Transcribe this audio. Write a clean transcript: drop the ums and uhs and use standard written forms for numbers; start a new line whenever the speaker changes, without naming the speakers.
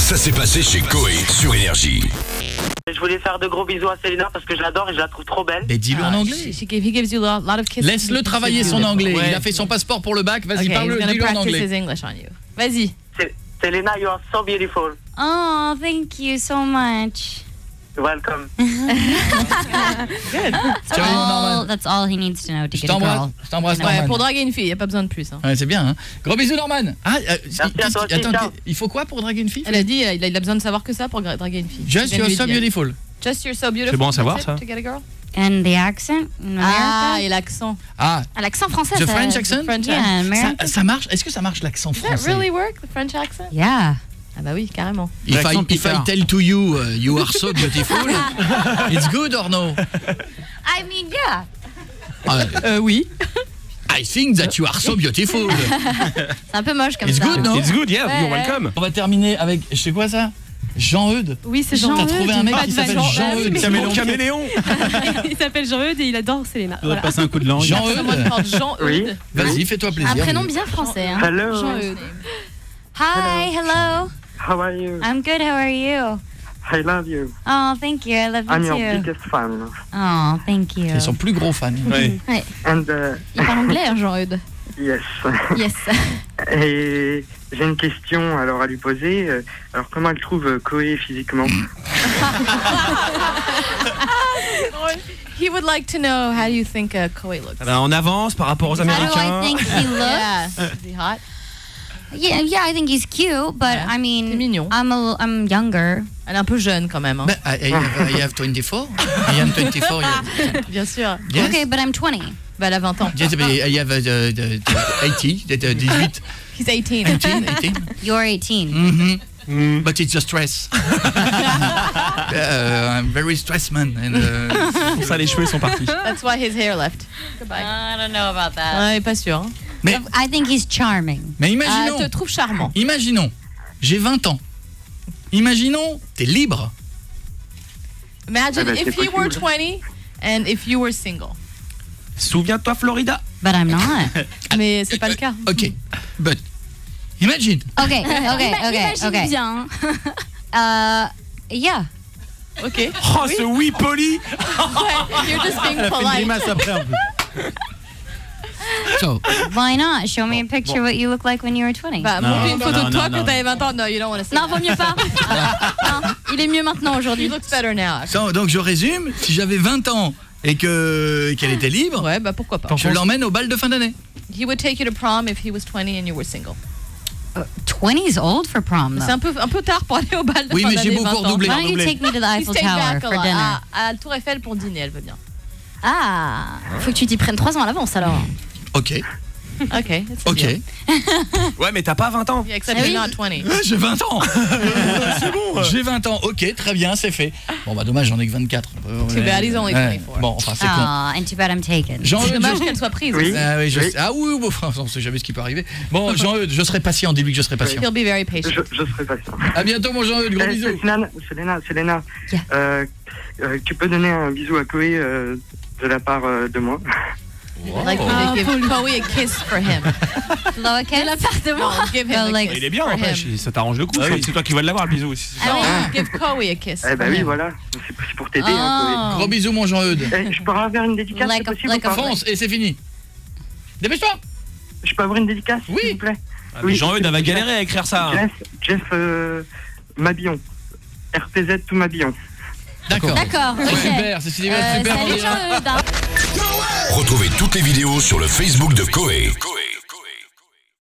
Ça s'est passé chez Coé sur Énergie.
Je voulais faire de gros bisous à Selena parce que je l'adore et je la trouve trop belle.
Mais dis-le en anglais.
He gives you a lot of kisses.
Laisse-le travailler son anglais.
Ouais.
Il a fait son passeport pour le bac. Vas-y,
Okay,
parle-le,
he's gonna
dis-le en
practice
anglais.
his English on you. Vas-y.
Selena, you are so beautiful.
Oh, thank you so much.
Welcome.
That's all he needs to know to
Je
get a girl.
t'embrasse,
Ouais,
Norman.
pour draguer une fille, il n'y a pas besoin de plus. Hein.
Ouais, c'est bien. Hein. Gros bisous, Norman. Ah,
ciao.
il faut quoi pour draguer une fille?
Elle a dit il a besoin de savoir que ça pour draguer une fille.
Just you're so beautiful.
Just you're so beautiful.
C'est bon à savoir,
That's it,
ça.
to get a girl?
And the accent in
Ah,
America?
et l'accent.
Ah,
L'accent français.
the
ça-
French accent?
French
Yeah,
accent.
American.
Ça marche? Est-ce que ça marche l'accent
Does that
français?
really work, the French accent?
Yeah.
Ah bah oui, carrément.
If I tell to you, you are so beautiful, it's good or no?
I mean, yeah.
Oui.
I think that you are so beautiful.
C'est un peu moche comme
It's
ça.
good, no?
It's good, yeah, you're
Ouais.
welcome.
On va terminer avec, je sais quoi ça? Jean-Eudes.
Oui, c'est
T'as
Jean-Eudes.
trouvé un mec
Pas
qui
de
s'appelle
Jean-
Jean-Eudes.
mais-
Caméléon.
Il s'appelle Jean-Eudes et il adore Selena.
On va passer un coup de langue.
Jean-Eudes.
Jean-Eudes.
Oui.
Vas-y, fais-toi plaisir.
Un prénom bien français. Hein.
Hello.
Jean-Eudes.
Hi, hello.
How are you?
I'm good. How are you?
I love you.
Oh, thank you. I love
I'm
you
your
too.
biggest fan.
Oh, thank you.
C'est son plus gros fan.
Ouais.
Ouais.
And
Il parle anglais, hein, Jean-Eudes.
yes.
Yes.
Et j'ai une question alors à lui poser. Alors comment elle trouve Coé physiquement?
He would like to know how do you think Koei looks?
Ah ben, on avance par rapport aux
How do I
Américains.
think he looks?
Yeah. Is he hot?
Yeah, I think he's cute, but
Yeah.
I mean,
C'est mignon.
I'm younger.
Elle est un peu jeune quand même. Hein.
But I have 24. I am 24.
Bien sûr.
Yes.
Okay, but I'm 20.
Bah, elle a 20 ans.
Yes, but I have 80, 18.
He's 18.
18.
You're 18.
Mm-hmm. But it's a stress. I'm very stressed man. And,
Pour ça, les cheveux sont partis.
That's why his hair left. Goodbye.
I don't know about that.
Ouais, pas sûr. Hein.
mais,
I think he's charming.
mais
Ah,
imaginons,
elle te trouve charmant.
imaginons, j'ai 20 ans. Imaginons, t'es libre.
Imagine
bah,
if
c'est
he were
possible.
20 and if you were single.
Souviens-toi, Florida.
But I'm not.
Mais c'est pas le cas.
Ok, but imagine.
Okay, okay.
bien.
Yeah.
Ok.
Oh, ce oui poli.
Ouais, you're just being polite.
après un peu.
So,
Why not? Show me a picture what you look like when you were 20.
Bah,
Non,
montre une photo
non,
de toi
non,
quand
non.
t'avais 20 ans. No, you don't want to say
Non,
that.
vaut mieux pas. Non, il est mieux maintenant aujourd'hui.
He looks better now.
so, donc je résume, si j'avais 20 ans et qu'elle était libre,
Ouais, bah pourquoi pas.
je l'emmène au bal de fin d'année.
He would take you to prom if he was 20 and you were single.
20 is old for prom,
C'est
though.
un peu tard pour aller au bal de
Oui,
fin
mais
d'année.
j'ai beaucoup
20 ans.
redoublé.
Why don't you take me to the
He
Eiffel
stayed
Tower
back a
for
lot.
dinner?
À la Tour Eiffel pour dîner, elle veut bien.
Ah, faut que tu t'y prennes 3 ans à l'avance alors.
Ok,
Ok. that's a
ok.
deal.
Ouais, mais t'as pas 20 ans.
Yeah, except
Ah oui.
you're not 20.
J'ai 20 ans. C'est bon. J'ai 20 ans. Ok, très bien, c'est fait. Bon bah dommage, j'en ai que 24.
Too bad, he's only 24.
Bon, enfin c'est con.
Ah, and too bad I'm taken.
C'est
Jean-Eudes,
dommage qu'elle soit prise.
Oui.
Ah oui, je
Oui.
sais. Ah oui, bon, enfin, on sait jamais ce qui peut arriver. Bon, Jean-Eudes, je serai patient, dis-lui que je serai patient.
He'll be very patient.
Je serai patient.
À bientôt mon Jean-Eudes, gros bisous.
Selena,
Yeah.
tu peux donner un bisou à Coé de la part de moi.
Like, give Chloe a kiss for him.
Lowercase?
No, give him
Well,
a
like-
kiss
Il est bien,
for
en fait.
him.
Ça t'arrange le coup.
Ah oui.
C'est toi qui vas l'avoir, le bisou aussi.
No, give Chloe a kiss.
Eh ben
for
oui,
him.
voilà. C'est pour t'aider, hein,
Oh.
Gros bisous mon Jean-Eudes.
Coé. Je peux avoir une dédicace,
Like
c'est
a-
possible
like
ou
a
pas?
Fonce et c'est fini. Dépêche-toi.
Je peux avoir une dédicace,
Oui.
s'il vous plaît?
Ah, mais Jean-Eudes, elle va galérer à écrire ça.
Jeff Mabillon. RPZ tout Mabillon.
D'accord.
D'accord,
Ouais,
ok.
super, c'est super.
Salut
on dira.
Jean-Eudes.
Retrouvez toutes les vidéos sur le Facebook de Coé.